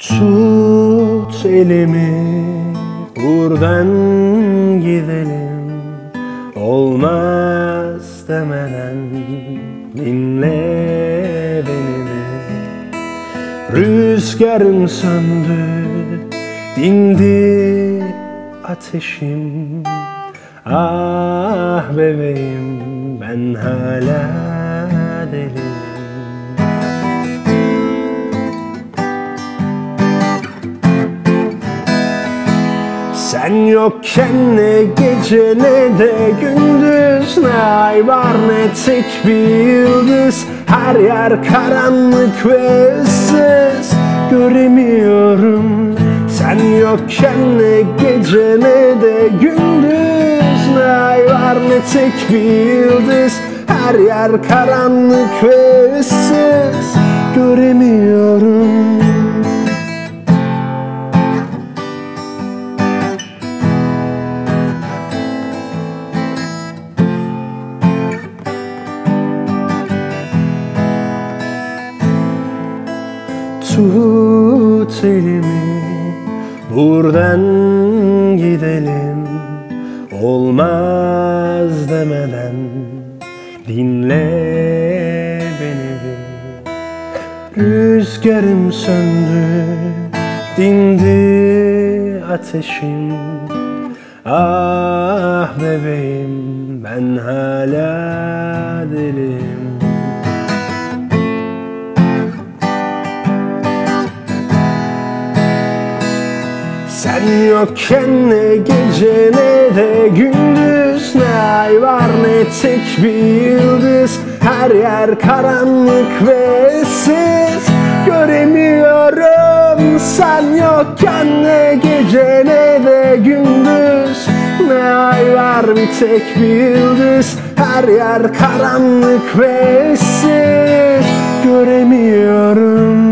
Tut elimi, buradan gidelim. Olmaz demeden dinle beni. Rüzgarım söndü, dindi ateşim. Ah bebeğim, ben hala deliyim. Sen yokken ne gece ne de gündüz, ne ay var ne tek bir yıldız. Her yer karanlık ve ıssız, göremiyorum. Sen yokken ne gece ne de gündüz, ne ay var ne tek bir yıldız. Her yer karanlık ve ıssız, göremiyorum. Tut elimi, buradan gidelim. Olmaz demeden dinle beni. Rüzgarım söndü, dindi ateşim. Ah bebeğim, ben hala deliyim. Sen yokken ne gece ne de gündüz, ne ay var ne tek bir yıldız. Her yer karanlık ve ıssız, göremiyorum. Sen yokken ne gece ne de gündüz, ne ay var bir tek bir yıldız. Her yer karanlık ve ıssız, göremiyorum.